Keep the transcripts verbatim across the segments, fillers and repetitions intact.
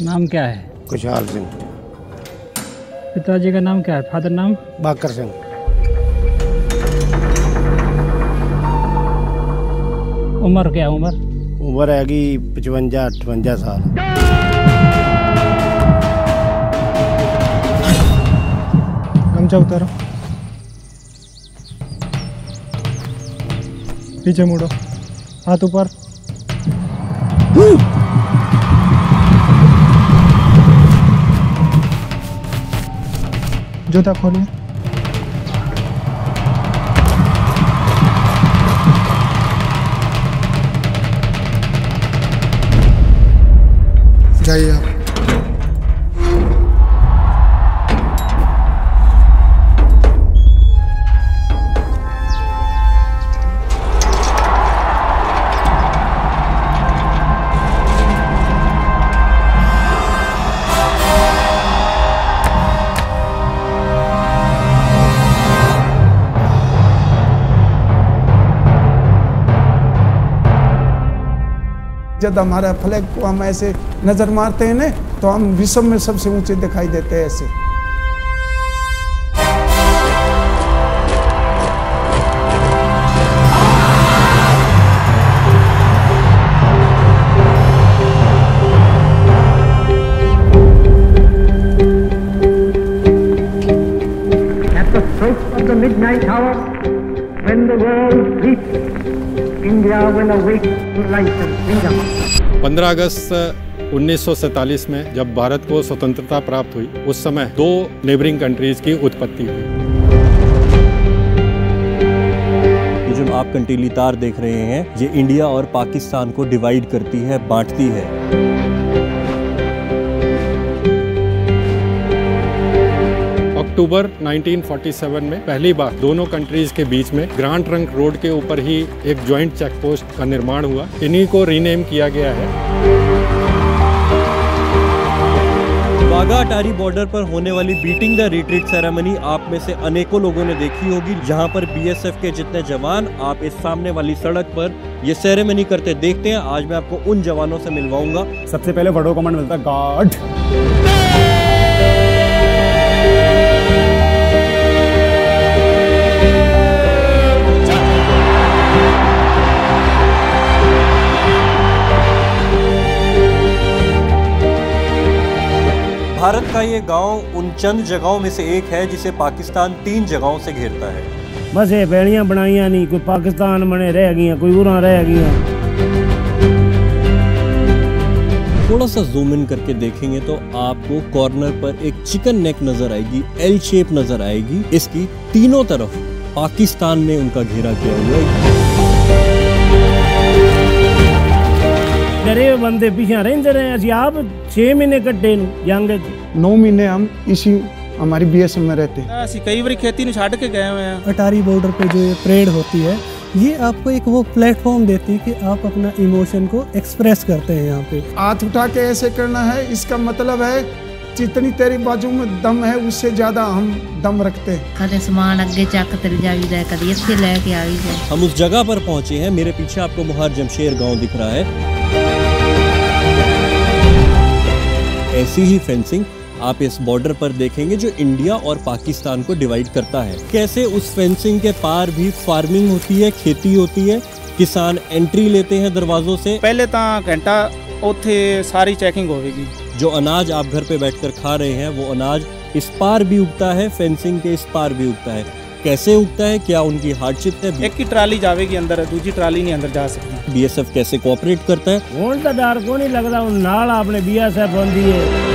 नाम क्या है? खुशहाल सिंह। पिताजी का नाम क्या है? फादर नाम? बाकर सिंह। उम्र क्या? उम्र उम्र हैगी पचवंजा अठवंजा साल। गमछा उतारो, पीछे मुड़ो, हाथ ऊपर। जूता खोलिए। जाइए आप। जब हमारा फ्लैग को हम ऐसे नजर मारते हैं ना, तो हम विश्व में सबसे ऊंचे दिखाई देते हैं ऐसे। At the stroke of the midnight hour, when the world sleeps, India will awake to life and freedom. पंद्रह अगस्त उन्नीस सौ सैंतालीस में जब भारत को स्वतंत्रता प्राप्त हुई, उस समय दो नेबरिंग कंट्रीज की उत्पत्ति हुई। ये जो आप कंटीली तार देख रहे हैं, ये इंडिया और पाकिस्तान को डिवाइड करती है, बांटती है। अक्टूबर उन्नीस सौ सैंतालीस में पहली बार दोनों कंट्रीज के बीच में ग्रांड ट्रंक रोड के ऊपर ही एक ज्वाइंट चेक पोस्ट का निर्माण हुआ। इन्हीं को रीनेम किया गया है। वाघा अटारी बॉर्डर पर होने वाली बीटिंग द रिट्रीट सेरेमनी आप में से अनेकों लोगों ने देखी होगी, जहां पर बीएसएफ के जितने जवान आप इस सामने वाली सड़क पर ये सेरेमनी करते देखते हैं। आज मैं आपको उन जवानों से मिलवाऊंगा। सबसे पहले वर्डो कमांड मिलता है गार्ड। भारत का ये गांव उन चंद जगहों में से एक है जिसे पाकिस्तान तीन जगहों से घेरता है। बस ये बेड़ियां बनाइया नहीं, कोई पाकिस्तान बने रह गई, कोई उरा रह गई। थोड़ा सा जूम इन करके देखेंगे तो आपको कॉर्नर पर एक चिकन नेक नजर आएगी, एल शेप नजर आएगी। इसकी तीनों तरफ पाकिस्तान ने उनका घेरा किया हुआ है। डरे बंदे पीछे रहते रहे, असि आप छह महीने कट्टे जंग नौ महीने हम इसी हमारी बीएसएफ में रहते हैं। ਅਸੀਂ ਕਈ ਵਾਰੀ ਖੇਤੀ ਨੂੰ ਛੱਡ ਕੇ ਗਏ ਹੋਏ ਆ। अटारी बॉर्डर पे जो ये परेड होती है, ये आपको एक वो प्लेटफॉर्म देती है कि आप अपना इमोशन को एक्सप्रेस करते हैं। यहाँ पे हाथ उठा के ऐसे करना है, इसका मतलब है जितनी तेरी बाजू में दम है उससे ज्यादा हम दम रखते हैं। कदे सामान अगे चक तर जावीदा, कदे इत्थे लेके आवीदा। हम उस जगह पर पहुंचे हैं। मेरे पीछे आपको मुहार जमशेर गांव दिख रहा है। ऐसी ही फेंसिंग आप इस बॉर्डर पर देखेंगे जो इंडिया और पाकिस्तान को डिवाइड करता है। कैसे उस फेंसिंग के पार भी फार्मिंग होती है, खेती होती है, किसान एंट्री लेते हैं दरवाजों से। पहले तो घंटा उथे सारी चेकिंग होगी। जो अनाज आप घर पे बैठकर खा रहे हैं, वो अनाज इस पार भी उगता है, फेंसिंग के इस पार भी उगता है। कैसे उगता है, क्या उनकी हार्डशिप है? एक की ट्राली जाएगी अंदर, दूसरी ट्राली नहीं अंदर जा सकती। बीएसएफ कैसे कोऑपरेट करता है? हुण तो डर को नहीं लगता, नाल आपने बीएसएफ होंदी है।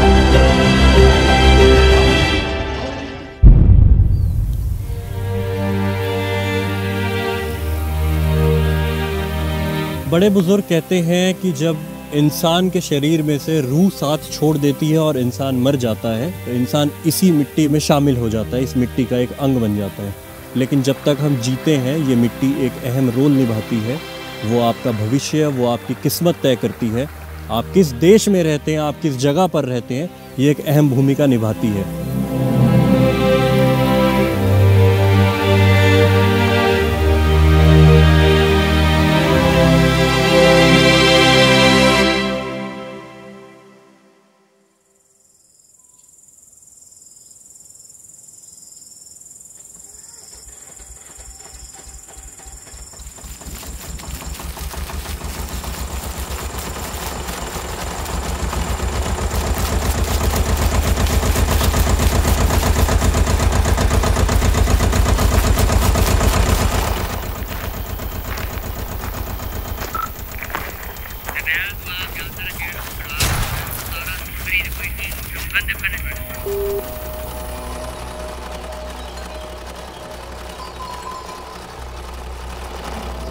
बड़े बुजुर्ग कहते हैं कि जब इंसान के शरीर में से रूह साथ छोड़ देती है और इंसान मर जाता है, तो इंसान इसी मिट्टी में शामिल हो जाता है, इस मिट्टी का एक अंग बन जाता है। लेकिन जब तक हम जीते हैं, ये मिट्टी एक अहम रोल निभाती है। वो आपका भविष्य, वो आपकी किस्मत तय करती है। आप किस देश में रहते हैं, आप किस जगह पर रहते हैं, ये एक अहम भूमिका निभाती है।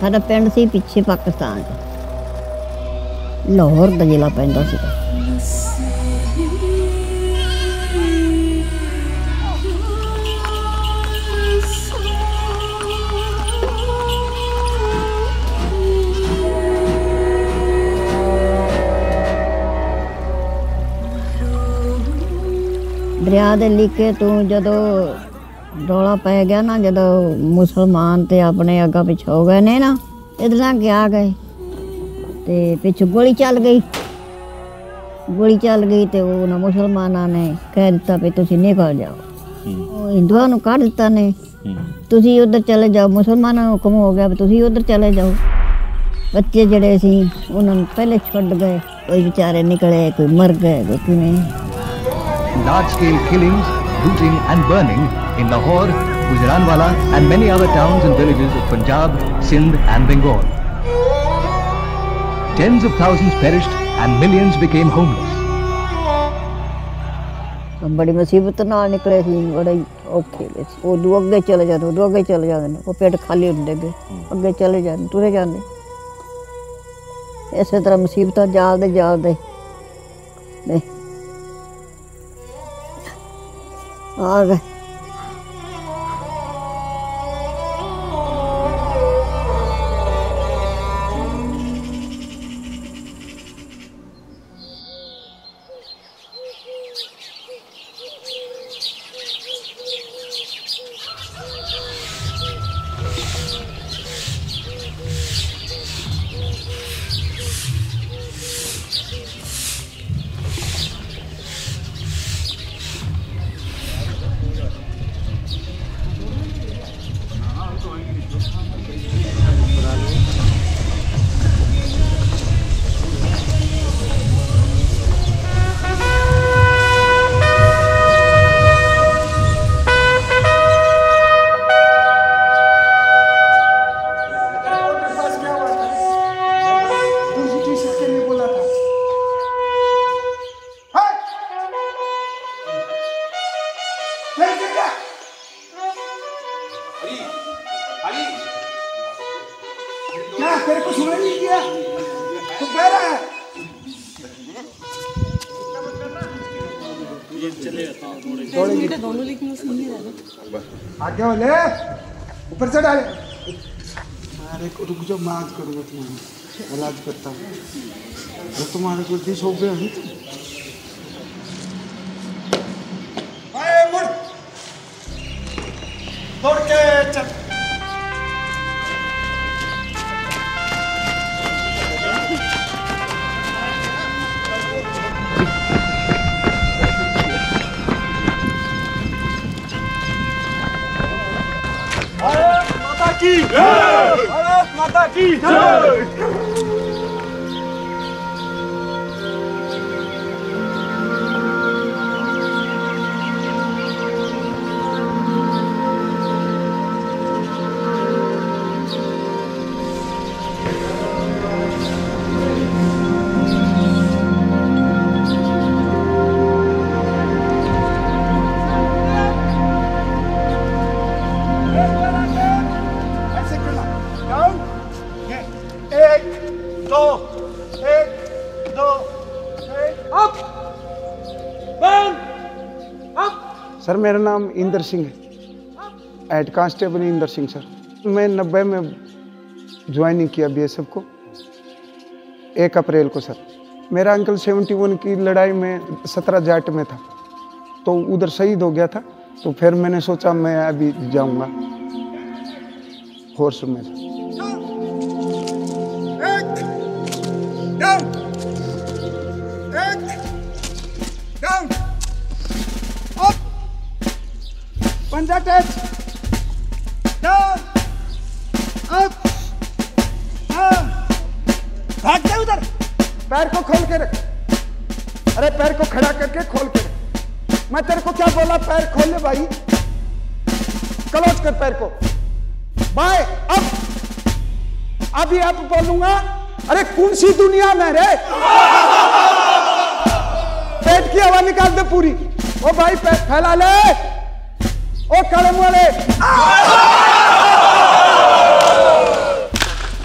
ਸਾਡਾ ਪਿੰਡ ਸੀ ਪਿੱਛੇ ਪਾਕਿਸਤਾਨ 'ਚ, ਲਾਹੌਰ ਦਾ ਜ਼ਿਲ੍ਹਾ ਪੈਂਦਾ ਸੀ। ਦਰਿਆ ਦੇ ਲੀਕੇ ਤੋਂ ਜਦੋਂ ਰੌਲਾ ਪੈ ਗਿਆ ਨਾ, ਜਦੋਂ ਮੁਸਲਮਾਨ ਤੇ ਆਪਣੇ ਅੱਗਾ ਪਿੱਛੇ ਹੋ ਗਏ ਨੇ ਨਾ, ਇਧਰ ਲੰਘ ਕੇ ਆ ਗਏ ਤੇ ਪਿੱਛੇ ਗੋਲੀ ਚੱਲ ਗਈ। ਗੋਲੀ ਚੱਲ ਗਈ ਤੇ ਉਹਨਾਂ ਮੁਸਲਮਾਨਾਂ ਨੇ ਕਹਿ ਦਿੱਤਾ ਵੀ ਤੁਸੀਂ ਨਿਕਲ ਜਾਓ। ਉਹ ਹਿੰਦੂਆਂ ਨੂੰ ਕੱਢ ਦਿੱਤਾ ਨੇ, ਤੁਸੀਂ ਉਧਰ ਚਲੇ ਜਾਓ। ਮੁਸਲਮਾਨਾਂ ਨੂੰ ਹੁਕਮ ਹੋ ਗਿਆ ਵੀ ਤੁਸੀਂ ਉਧਰ ਚਲੇ ਜਾਓ। ਬੱਚੇ ਜਿਹੜੇ ਸੀ ਉਹਨਾਂ ਨੂੰ ਪਹਿਲੇ ਛੱਡ ਗਏ, ਕੋਈ ਵਿਚਾਰੇ ਨਿਕਲੇ, ਕੋਈ ਮਰ ਗਏ, ਕੋਈ ਕਿਵੇਂ। Large-scale killings, looting and burning in Lahore, Gujranwala and many other towns and villages of Punjab, Sindh and Bengal. Tens of thousands perished and millions became homeless. बड़ी मुसीबत नाल निकले सी, बड़े औखे सी। उदों अगे चले जाते, उदों अगे चले जाते, वो पेट खाली होंदे गए, अगे चले जाते, तुरे जाते। इस तरह मुसीबत जालदे जालदे आ गए। क्या तेरे को सुना नहीं किया? तू कह रहा है आगे वाले ऊपर से डाले। अरे रुक जाओ, मैं आज करूँगा तुम्हारा इलाज करता हूँ। तो तुम्हारे को दिस हो गया है मुड़ दौड़ के चल। माता की जय, भारत माता की जय। सर मेरा नाम इंदर सिंह है, head constable Inder Singh sir. मैं नब्बे में ज्वाइनिंग किया बीएसएफ को, एक अप्रैल को सर। मेरा अंकल सेवेंटी वन की लड़ाई में सत्रह जाट में था, तो उधर शहीद हो गया था। तो फिर मैंने सोचा मैं अभी जाऊंगा फोर्स में। पंजा टच डाउन अप डाउन। भाग जा उधर, पैर को खोल के रख। अरे पैर को खड़ा करके खोल के रख। मैं तेरे को क्या बोला, पैर खोल ले भाई, क्लोज कर पैर को। बाय अप, अभी आप बोलूंगा। अरे कौन सी दुनिया में रे, पेट की हवा निकाल दे पूरी। ओ भाई पैर फैला ले, ओ कलम वाले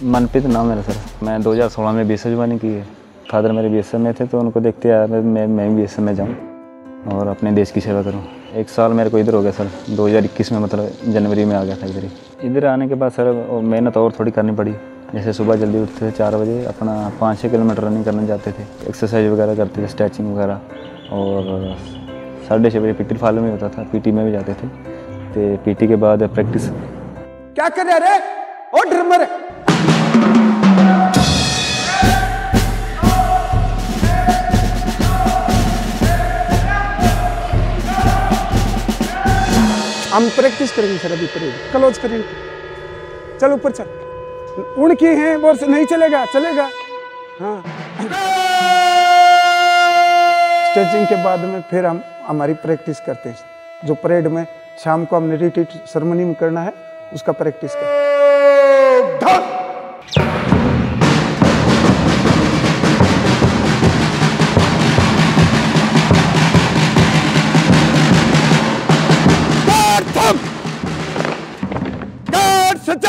मनप्रीत नाम है सर। मैं दो हज़ार सोलह में बी एस एफ ज्वाइन की है। फादर मेरे बी एस एफ में थे तो उनको देखते आया मैं मैं भी बी एस एफ में जाऊँ और अपने देश की सेवा करूँ। एक साल मेरे को इधर हो गया सर, दो हज़ार इक्कीस में मतलब जनवरी में आ गया था इधर ही। इधर आने के बाद सर मेहनत और थोड़ी करनी पड़ी। जैसे सुबह जल्दी उठते थे चार बजे, अपना पाँच छः किलोमीटर रनिंग करने जाते थे, एक्सरसाइज वगैरह करते थे, स्ट्रेचिंग वगैरह। और साढ़े छः बजे पीटी फॉलो में होता था, पीटी में भी जाते थे। तो पीटी के बाद प्रैक्टिस। क्या कर रहे रे ओ ड्रमर? हम प्रैक्टिस करेंगे सर, अभी परेड क्लोज करेंगे। चल ऊपर चल, उड़ की हैं बोर से नहीं चलेगा, चलेगा हाँ। स्ट्रेचिंग के बाद में फिर हम हमारी प्रैक्टिस करते हैं। जो परेड में शाम को हमने रिट्रीट सेरेमनी में करना है उसका प्रैक्टिस कर। सच्चा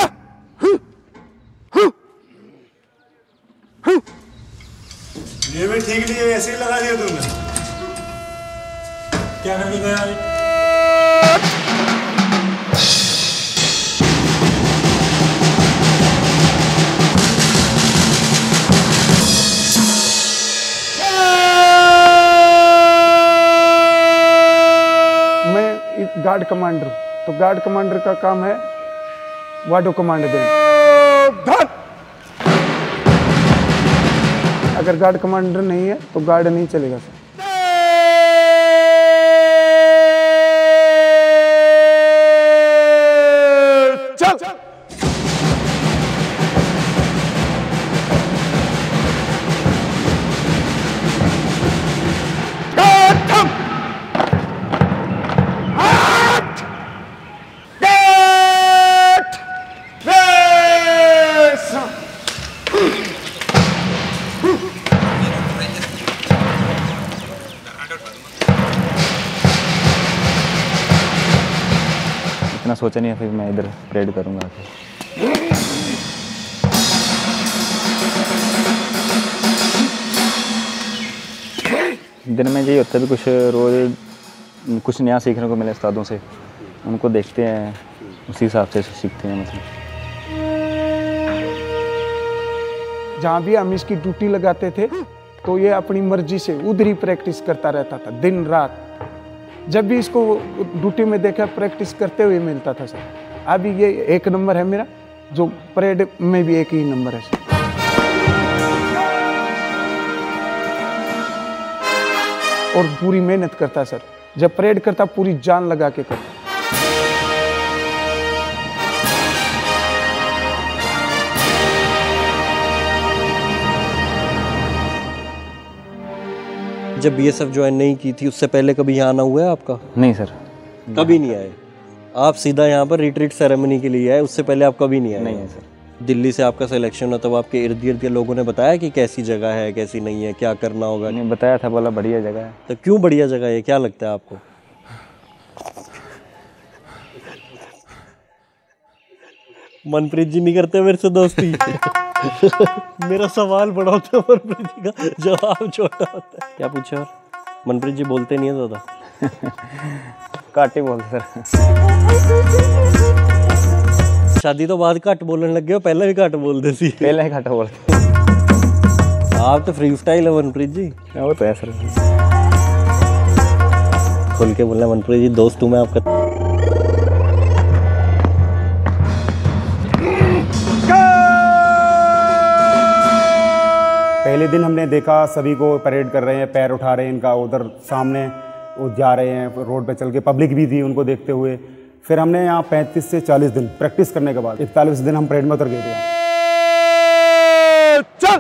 ये भी ठीक नहीं है, ऐसे ही लगा दिया तुमने। क्या करने गया अभी? मैं गार्ड कमांडर, तो गार्ड कमांडर का काम है वाडो कमांड देना। अगर गार्ड कमांडर नहीं है तो गार्ड नहीं चलेगा सर। चल इतना सोचा नहीं है, फिर मैं इधर परेड करूँगा। दिन में यही होता है भी कुछ रोज़ कुछ नया सीखने को मिले उस्तादों से, उनको देखते हैं उसी हिसाब से सीखते हैं। मतलब जहाँ भी हम इसकी ड्यूटी लगाते थे तो ये अपनी मर्जी से उधर ही प्रैक्टिस करता रहता था दिन रात। जब भी इसको ड्यूटी में देखा प्रैक्टिस करते हुए मिलता था सर। अभी ये एक नंबर है मेरा, जो परेड में भी एक ही नंबर है सर। और पूरी मेहनत करता सर, जब परेड करता पूरी जान लगा के करता। जब बी एस एफ ज्वाइन नहीं की थी उससे पहले कभी यहाँ आना हुआ है आपका? नहीं सर, कभी नहीं आए आप? सीधा यहाँ पर रिट्रीट सेरेमनी के लिए आए, उससे पहले आप कभी नहीं आए? नहीं है सर। दिल्ली से आपका सिलेक्शन हुआ तब आपके इर्द गिर्द के लोगों ने बताया कि कैसी जगह है कैसी नहीं है, क्या करना होगा? नहीं बताया था, बोला बढ़िया जगह है। तो क्यों बढ़िया जगह है, क्या लगता है आपको? मनप्रीत जी नहीं करते मेरे से दोस्ती? मेरा सवाल बड़ा होता है, मनप्रीत जी का जवाब छोटा होता है। क्या पूछा? और मनप्रीत जी बोलते नहीं है ज़्यादा? घट ही बोलते सर। शादी तो बाद घट बोलने लग गए हो, पहले भी घट बोलते सी? पहले ही घट बोलते। आप तो फ्री स्टाइल है मनप्रीत जी। वो तो है सर। खुल के बोलना मनप्रीत जी, दोस्त हूँ मैं आपका। पहले दिन हमने देखा सभी को परेड कर रहे हैं, पैर उठा रहे हैं इनका, उधर सामने वो जा रहे हैं रोड पे चल के, पब्लिक भी थी उनको देखते हुए। फिर हमने यहाँ पैंतीस से चालीस दिन प्रैक्टिस करने के बाद इकतालीस दिन हम परेड में उतर गए थे। चल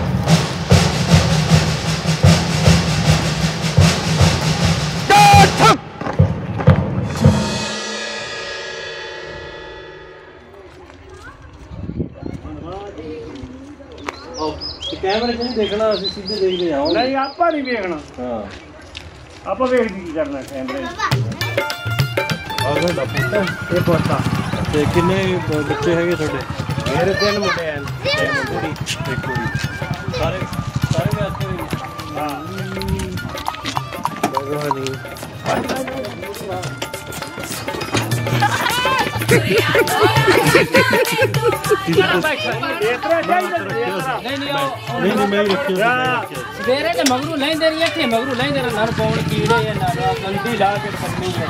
कैमरे से नहीं देखना, सीधे देख के जाओ। नहीं आपा नहीं देखना। हाँ आपा देख दी करना कैमरे। अगर डॉक्टर ये पता ते कितने बच्चे हैं थोड़े? मेरे तीन मुंडे हैं। सारे सारे में आते हुए सवेरे ते मगरू लेंदे नहीं थे मगरू लेंदे नर पौन कीड़े या ना गंदी ला के पकड़ी है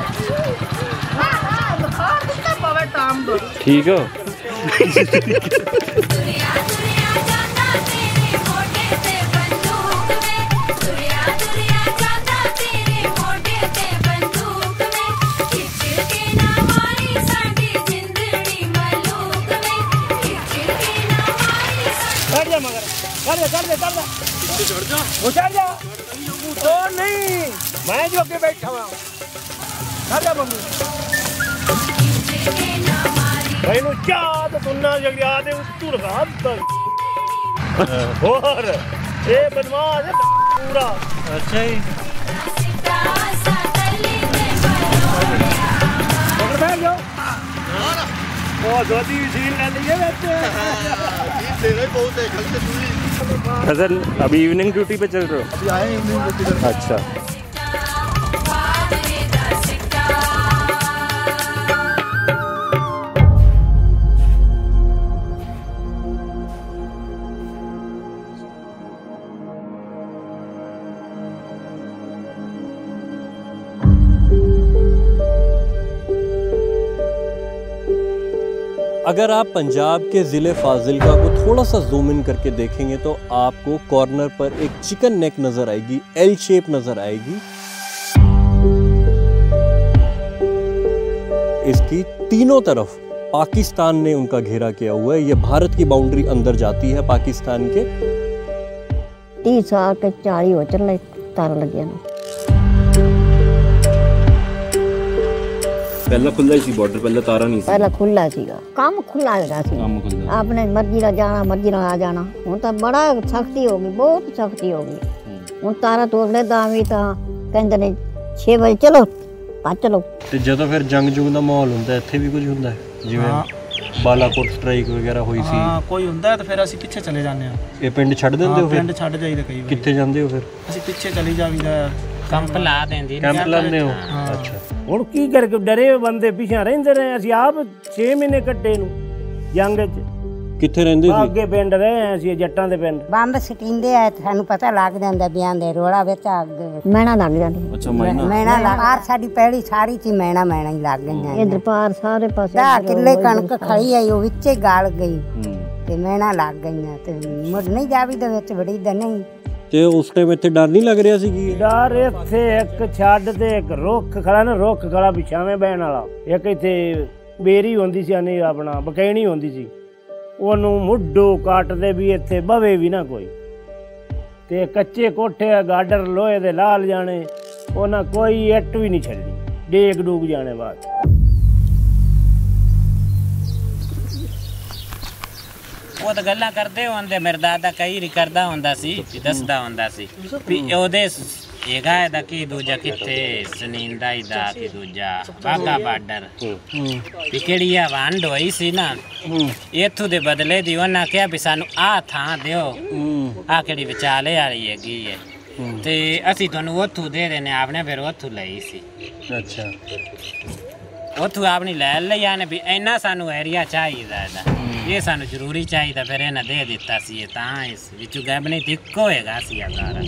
ठीक हो चढ़ जा मगर चढ़ जा चढ़ जा चढ़ जा चढ़ जा वो चढ़ जा ओ नहीं मैं जो के बैठा हुआ चढ़ जा बंदू भाई नु क्या तो सुनना जगया दे उत्तू रखा तक और ए बदमाश है पूरा अच्छा ही मगर बैठ जाओ बहुत जोती सीन ले लिए बैठे हसन अभी इवनिंग ड्यूटी पे चल रहे हो अभी आए इवनिंग ड्यूटी पे अच्छा अगर आप पंजाब के ज़िले फाजिलका को थोड़ा सा जूम इन करके देखेंगे तो आपको कॉर्नर पर एक चिकन नेक नज़र आएगी, एल शेप नज़र आएगी। इसकी तीनों तरफ पाकिस्तान ने उनका घेरा किया हुआ है। ये भारत की बाउंड्री अंदर जाती है पाकिस्तान के। तीस साल के चाली हो चले तार लगे ना पहला खुला ही सी बॉर्डर, पहले तारा नहीं सी। पहला खुला सीगा, काम खुला हैगा सी। काम खुला। आपने मर्जी दा जाना मर्जी दा आ जाना। हुण तां बड़ा सख्ती हो गई, बहुत सख्ती हो गई। हुण तारा तोड़ने दा भी तां कहंदे ने छह बजे चलो भज चलो। ਤੇ ਜਦੋਂ ਫਿਰ ਜੰਗ ਜੁਗ ਦਾ ਮਾਹੌਲ ਹੁੰਦਾ ਇੱਥੇ ਵੀ ਕੁਝ ਹੁੰਦਾ ਹੈ ਜਿਵੇਂ ਬਾਲਾਕੋਟ ਸਟ੍ਰਾਈਕ ਵਗੈਰਾ ਹੋਈ ਸੀ? ਹਾਂ ਕੋਈ ਹੁੰਦਾ ਤਾਂ ਫਿਰ ਅਸੀਂ ਪਿੱਛੇ ਚਲੇ ਜਾਂਦੇ ਆ। ਇਹ ਪਿੰਡ ਛੱਡ ਦਿੰਦੇ ਹੋ ਫਿਰ? ਪਿੰਡ ਛੱਡ ਜਾਈਦਾ ਕਈ ਵਾਰ। ਕਿੱਥੇ ਜਾਂਦੇ ਹੋ ਫਿਰ? ਅਸੀਂ ਪਿੱਛੇ ਚਲੀ ਜਾਵੀਦਾ कैंप ला देंदी कैंप लाते हो अच्छा ਹੁਣ ਕੀ ਕਰਕੇ ਡਰੇ ਬੰਦੇ ਪਿੱਛੇ ਰਹਿੰਦੇ ਰਹੇ ਅਸੀਂ ਆਪ ਛੇ ਮਹੀਨੇ ਕੱਟੇ ਨੂੰ ਜੰਗ 'ਚ। ਕਿੱਥੇ ਰਹਿੰਦੇ ਸੀ? ਅੱਗੇ ਪਿੰਡ ਰਹੇ ਆ ਅਸੀਂ ਜੱਟਾਂ ਦੇ ਪਿੰਡ। ਬੰਬ ਸਟਿੰਦੇ ਆ ਸਾਨੂੰ ਪਤਾ ਲੱਗ ਜਾਂਦਾ ਬਿਆਂ ਦੇ ਰੋਲਾ ਵਿੱਚ ਅੱਗੇ ਮੈਣਾ ਲੱਗ ਜਾਂਦੀ। ਅੱਛਾ ਮੈਣਾ ਮੈਣਾ ਲੱਗ ਆਰ ਸਾਡੀ ਪਹਿਲੀ ਸਾਰੀ ਚ ਮੈਣਾ ਮੈਣਾ ਹੀ ਲੱਗ ਗਈਆਂ। ਇਧਰ ਪਾਰ ਸਾਰੇ ਪਾਸੇ ਦਾ ਕਿੱਲੇ ਕਣਕ ਖੜੀ ਆਈ ਉਹ ਵਿੱਚੇ ਗਾਲ ਗਈ ਤੇ ਮੈਣਾ ਲੱਗ ਗਈਆਂ ਤੇ ਮੁੜ ਨਹੀਂ ਜਾਵੀ ਦੇ ਵਿੱਚ ਬੜੀ ਦਾ ਨਹੀਂ। ਤੇ ਉਸ ਟਾਈਮ ਇੱਥੇ ਡਰ ਨਹੀਂ ਲੱਗ ਰਿਹਾ ਸੀ ਕਿ ਡਰ ਇੱਥੇ ਇੱਕ ਛੱਡ ਤੇ ਇੱਕ ਰੁੱਖ ਖੜਾ ਨਾ ਰੁੱਖ ਖੜਾ ਵਿਛਾਵੇਂ ਬਹਿਣ ਵਾਲਾ ਇੱਕ ਇੱਥੇ ਬੇਰੀ ਹੁੰਦੀ ਸੀ ਨਹੀਂ ਆਪਣਾ ਬਕੈਣੀ ਹੁੰਦੀ ਸੀ ਉਹਨੂੰ ਮੁੱਢੋਂ ਕੱਟਦੇ ਵੀ ਇੱਥੇ ਬਵੇ ਵੀ ਨਾ ਕੋਈ ਤੇ ਕੱਚੇ ਕੋਠੇ ਗਾਡਰ ਲੋਹੇ ਦੇ ਲਾਲ ਜਾਣੇ ਉਹਨਾਂ ਕੋਈ ਇੱਟ ਵੀ ਨਹੀਂ ਛੱਡੀ ਡੇਗ ਡੂਗ ਜਾਣੇ ਬਾਅਦ। ਉਹ ਤਾਂ ਗੱਲਾਂ ਕਰਦੇ ਹੁੰਦੇ ਮੇਰੇ ਦਾਦਾ ਕਈ ਰੀ ਕਰਦਾ ਹੁੰਦਾ ਸੀ ਦੱਸਦਾ ਹੁੰਦਾ ਸੀ ਵੀ ਉਹਦੇ ਹੈਗਾ ਇਹਦਾ ਕੀ ਦੂਜਾ ਕਿੱਥੇ ਸਨੀਂਦਾ ਇਹਦਾ ਕੀ ਦੂਜਾ ਬਾਗਾ ਬਾਰਡਰ ਵੀ ਕਿਹੜੀ ਆ ਵੰਡ ਹੋਈ ਸੀ ਨਾ ਇੱਥੋਂ ਦੇ ਬਦਲੇ ਦੀ ਉਹਨਾਂ ਕਿਹਾ ਵੀ ਸਾਨੂੰ ਆਹ ਥਾਂ ਦਿਓ ਆਹ ਕਿਹੜੀ ਵਿਚਾਲੇ ਵਾਲੀ ਹੈਗੀ ਹੈ ਤੇ ਅਸੀਂ ਤੁਹਾਨੂੰ ਉੱਥੋਂ ਦੇ ਦੇਣੇ ਆਪਨੇ ਫਿਰ ਉੱਥੋਂ ਲਈ ਸੀ। ਅੱਛਾ ਉੱਥੋਂ ਆਪਣੀ ਲੈ ਲਿਆ ਨੇ ਵੀ ਇੰਨਾ ਸਾਨੂੰ ਏਰੀਆ ਚਾਹੀਦਾ ਇਹਦਾ ਇਹ ਸਾਨੂੰ ਜ਼ਰੂਰੀ ਚਾਹੀਦਾ ਫਿਰ ਇਹਨਾਂ ਦੇ ਦਿੱਤਾ ਸੀ ਇਹ ਤਾਂ ਇਸ ਵਿੱਚੋਂ ਗੈਬ ਨਹੀਂ ਦਿੱਕੋ ਹੈਗਾ ਸੀ ਆ ਸਾਰਾ।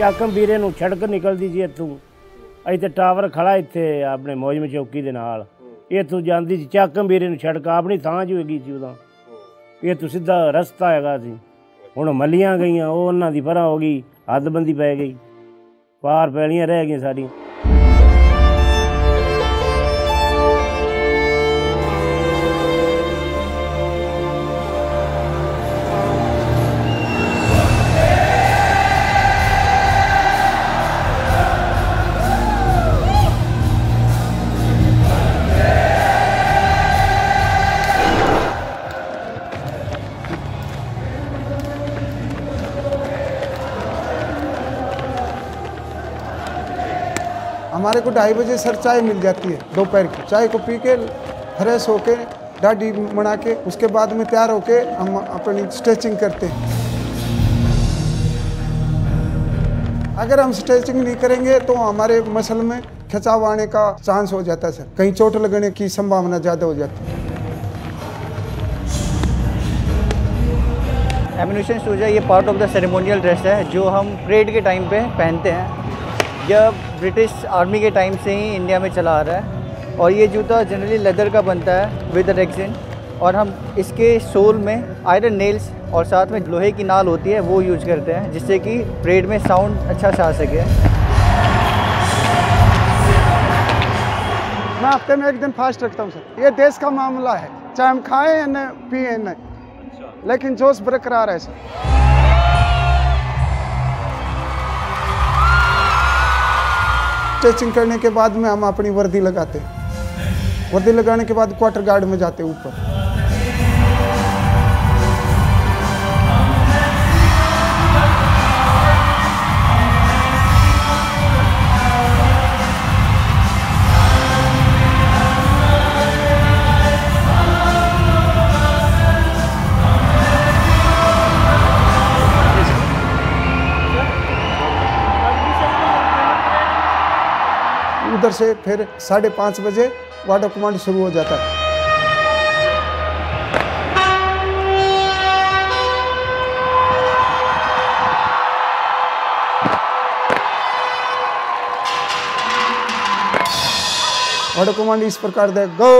ਚੱਕਮ ਵੀਰੇ ਨੂੰ ਛੜਕ ਨਿਕਲਦੀ ਸੀ ਇੱਥੋਂ, ਇੱਥੇ ਟਾਵਰ ਖੜਾ ਇੱਥੇ ਆਪਣੇ ਮੌਜਮ ਚੌਕੀ ਦੇ ਨਾਲ, ਇੱਥੋਂ ਜਾਂਦੀ ਸੀ ਚੱਕਮ ਵੀਰੇ ਨੂੰ ਛੜਕ, ਆਪਣੀ ਥਾਂ 'ਚ ਹੈਗੀ ਸੀ ਉਦੋਂ, ਇੱਥੋਂ ਸਿੱਧਾ ਰਸਤਾ ਹੈਗਾ ਸੀ। ਹੁਣ ਮੱਲੀਆਂ ਗਈਆਂ, ਉਹ ਉਹਨਾਂ ਦੀ ਪਰਾਂ ਹੋ ਗਈ, ਹੱਦਬੰਦੀ ਪੈ ਗਈ, ਪਾਰ ਪੈਲੀਆਂ ਰਹਿ ਗਈਆਂ ਸਾਡੀਆਂ। हमारे को ढाई बजे सर चाय मिल जाती है दोपहर की, चाय को पी के फ्रेश होके दाढ़ी बना के उसके बाद में तैयार होके हम अपनी स्ट्रेचिंग करते हैं। अगर हम स्ट्रेचिंग नहीं करेंगे तो हमारे मसल में खिंचाव आने का चांस हो जाता है सर, कहीं चोट लगने की संभावना ज़्यादा हो जाती है। एम्यूनिशन सूजा ये part of the ceremonial dress है जो हम परेड के टाइम पे पहनते हैं। यह ब्रिटिश आर्मी के टाइम से ही इंडिया में चला आ रहा है और ये जूता जनरली लेदर का बनता है विद रेक्सिन, और हम इसके सोल में आयरन नेल्स और साथ में लोहे की नाल होती है वो यूज करते हैं, जिससे कि परेड में साउंड अच्छा से आ सके। मैं हफ्ते में एक दिन फास्ट रखता हूँ सर, ये देश का मामला है, चाहे हम खाएं या न पिए न, लेकिन जोश बरकरार है सर। स्ट्रेचिंग करने के बाद में हम अपनी वर्दी लगाते हैं, वर्दी लगाने के बाद क्वार्टर गार्ड में जाते हैं ऊपर। उधर से फिर साढ़े पाँच बजे वाटर कमांड शुरू हो जाता है। वाटर कमांड इस प्रकार दे, गो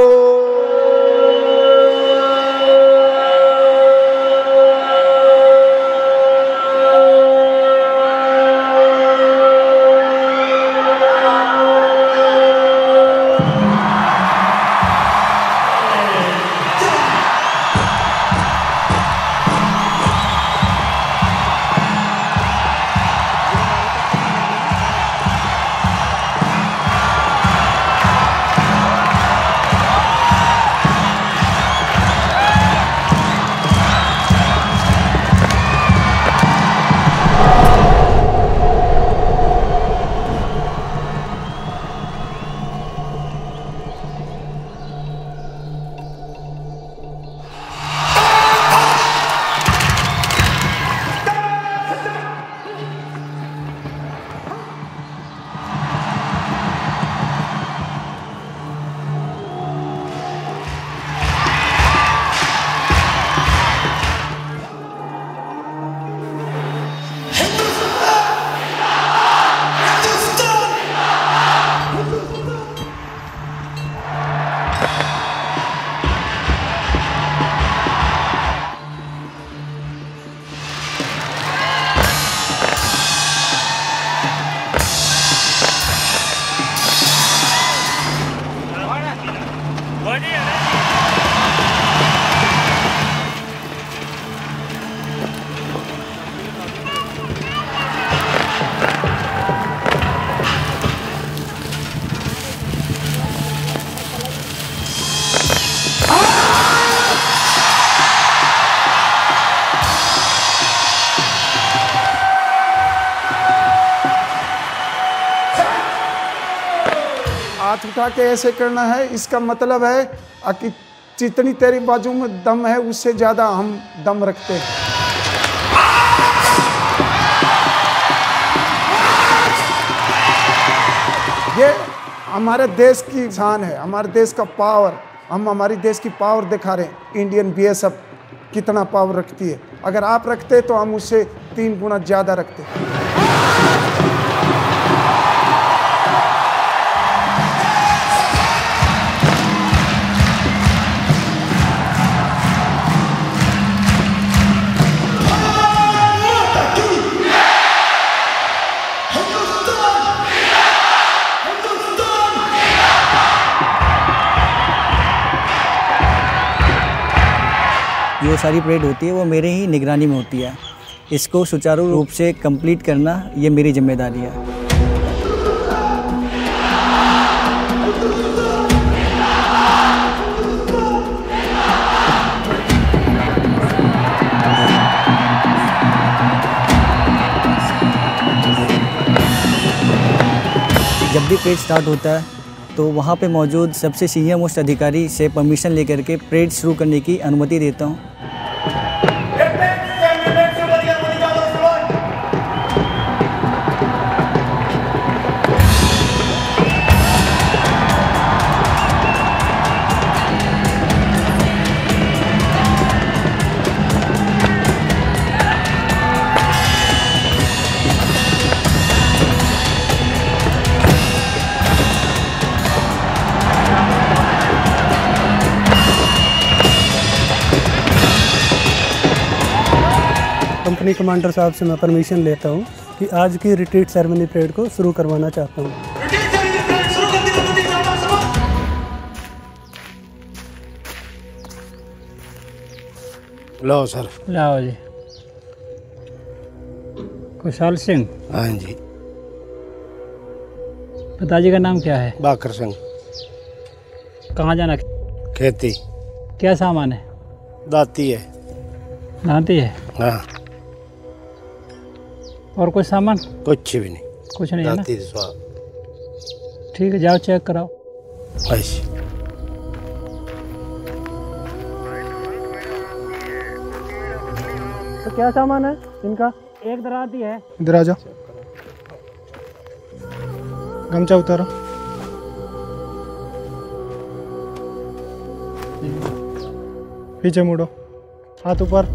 हाथ उठा के ऐसे करना है। इसका मतलब है कि जितनी तेरी बाजू में दम है उससे ज़्यादा हम दम रखते हैं। ये हमारे देश की शान है, हमारे देश का पावर। हम हमारी देश की पावर दिखा रहे हैं। इंडियन बीएसएफ कितना पावर रखती है। अगर आप रखते तो हम उससे तीन गुना ज़्यादा रखते। जो सारी परेड होती है वो मेरे ही निगरानी में होती है। इसको सुचारू रूप से कंप्लीट करना ये मेरी जिम्मेदारी है। जब भी परेड स्टार्ट होता है तो वहाँ पे मौजूद सबसे सीनियर मोस्ट अधिकारी से परमिशन लेकर के परेड शुरू करने की अनुमति देता हूँ। कंपनी कमांडर साहब से मैं परमिशन लेता हूँ कि आज की रिट्रीट सेरेमनी परेड को शुरू करवाना चाहता हूँ। लो सर। लाओ जी। खुशहाल सिंह। हाँ जी। पिताजी का नाम क्या है? बाकर सिंह। कहाँ जाना? खेती। क्या सामान है? दाती है। दाती है? हाँ। और कुछ सामान? कुछ भी नहीं। कुछ नहीं है ना? दाती स्वाद। ठीक है, जाओ चेक कराओ। ऐसे। तो क्या सामान है इनका? एक दराती है। इधर आ जाओ। गमछा उतारो। पीछे मुड़ो, हाथ ऊपर।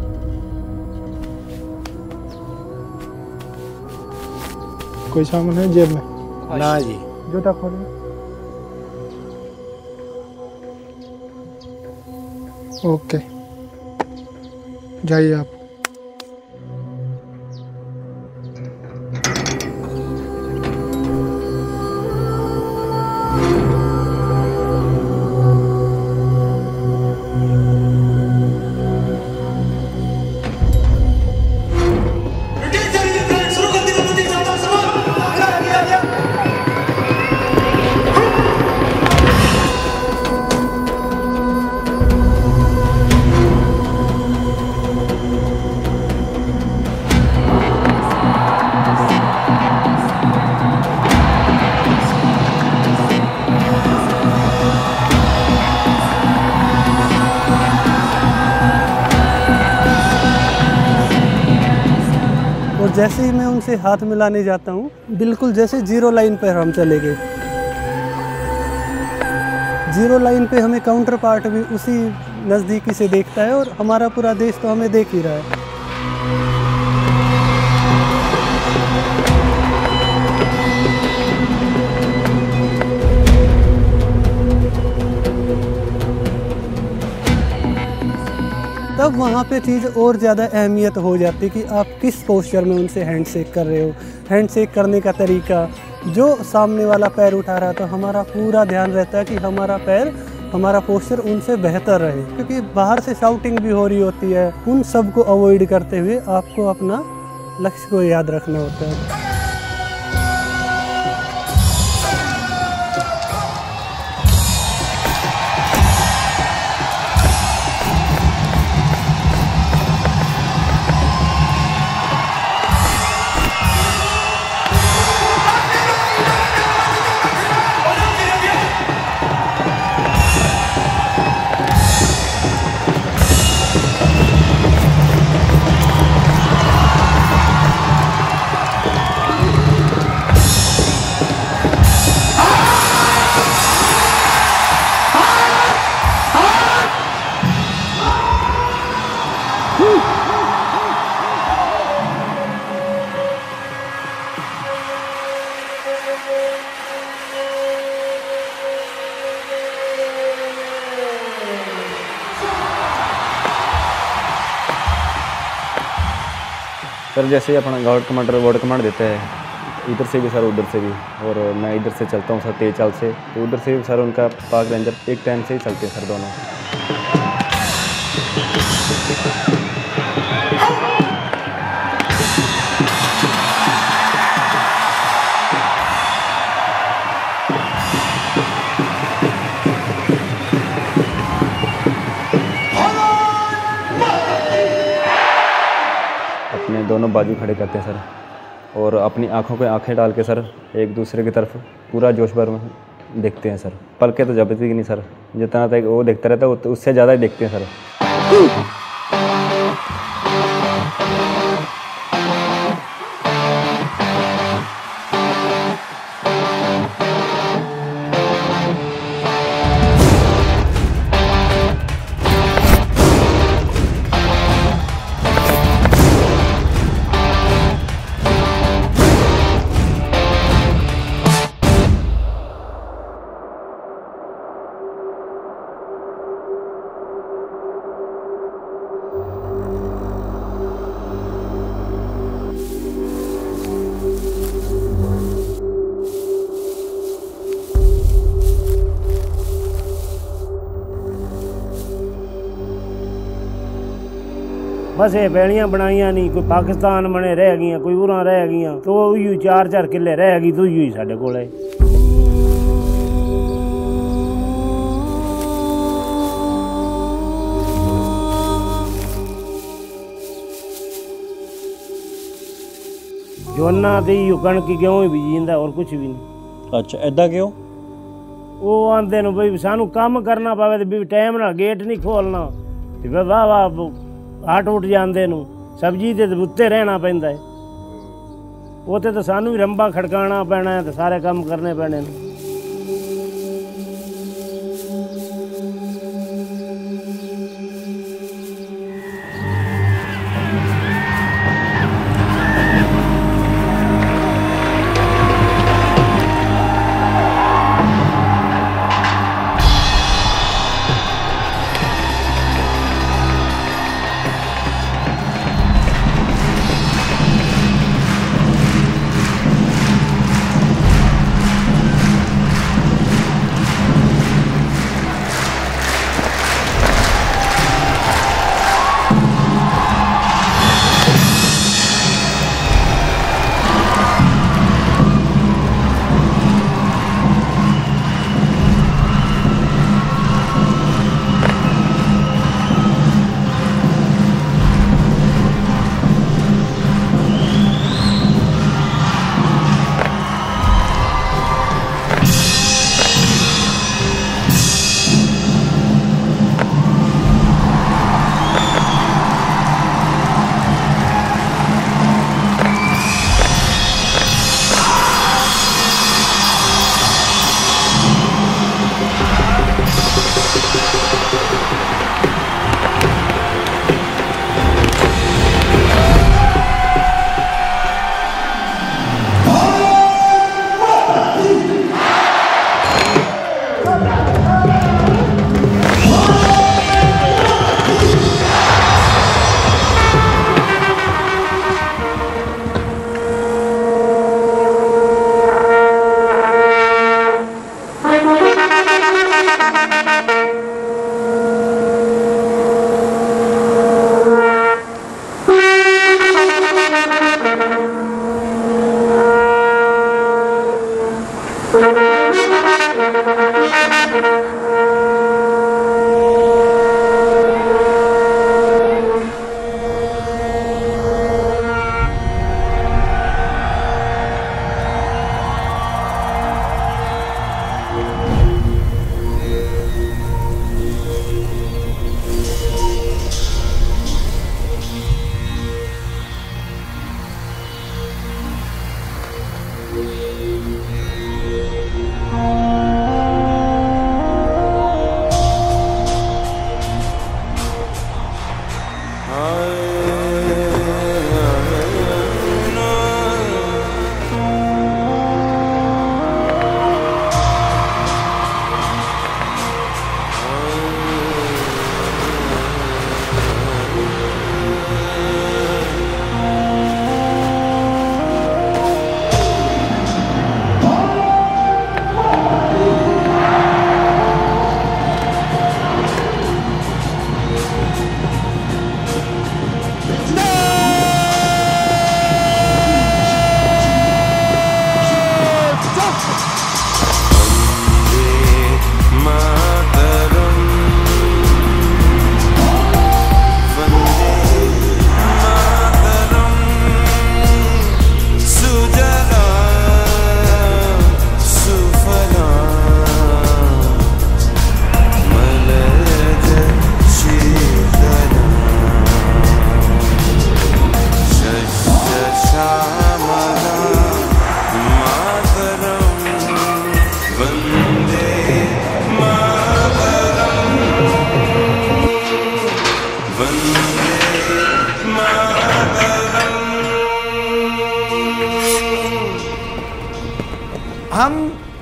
कोई सामान है जेब में? ना जी। जूता खोलो। ओके, जाइए आप। जैसे ही मैं उनसे हाथ मिलाने जाता हूँ, बिल्कुल जैसे जीरो लाइन पर हम चले गए। जीरो लाइन पे हमें काउंटर पार्ट भी उसी नज़दीकी से देखता है और हमारा पूरा देश तो हमें देख ही रहा है। तब वहाँ पे चीज़ और ज़्यादा अहमियत हो जाती कि आप किस पोस्चर में उनसे हैंड शेक कर रहे हो। हैंड शेक करने का तरीका, जो सामने वाला पैर उठा रहा है तो हमारा पूरा ध्यान रहता है कि हमारा पैर, हमारा पोस्चर उनसे बेहतर रहे, क्योंकि बाहर से शाउटिंग भी हो रही होती है। उन सब को अवॉइड करते हुए आपको अपना लक्ष्य को याद रखना होता है। सर जैसे ही अपना गार्ड कमांडर वर्ड कमांड देता है, इधर से भी सर उधर से भी, और मैं इधर से चलता हूँ सर तेज चाल से, तो उधर से भी सर उनका पाक रेंजर एक टाइम से ही चलते हैं सर दोनों। अपने दोनों बाजू खड़े करते हैं सर, और अपनी आंखों पे आंखें डाल के सर एक दूसरे की तरफ पूरा जोश भर में देखते हैं सर। पलके तो जबती नहीं सर, जितना तक वो देखता रहता है उससे ज़्यादा ही देखते हैं सर। बस ये पैलियां बनाइया नहीं, कोई पाकिस्तान बने रह गई, कोई उरा रह गई, तो वो चार चार किले रह गई, तो ही साढ़े कोल है। जोना दी कणक गेहूं ही बीजी जांदा, और कुछ भी नहीं। अच्छा, ऐदा क्यों? वो आंदे ने बई सानू काम करना पवे ते टाइम नाल गेट नहीं खोलना, ते वाह वाह आट उठ जाते नू सब्जी के उत्ते रहना पैंदा है, उत्ते तो सानू भी रंबा खड़काना पैना है, तो सारे काम करने पैने।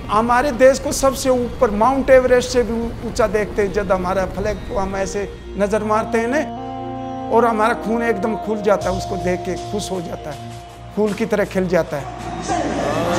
हमारे देश को सबसे ऊपर माउंट एवरेस्ट से भी ऊंचा देखते हैं। जब हमारा फ्लैग को हम ऐसे नजर मारते हैं ना, और हमारा खून एकदम खुल जाता है, उसको देख के खुश हो जाता है, फूल की तरह खिल जाता है।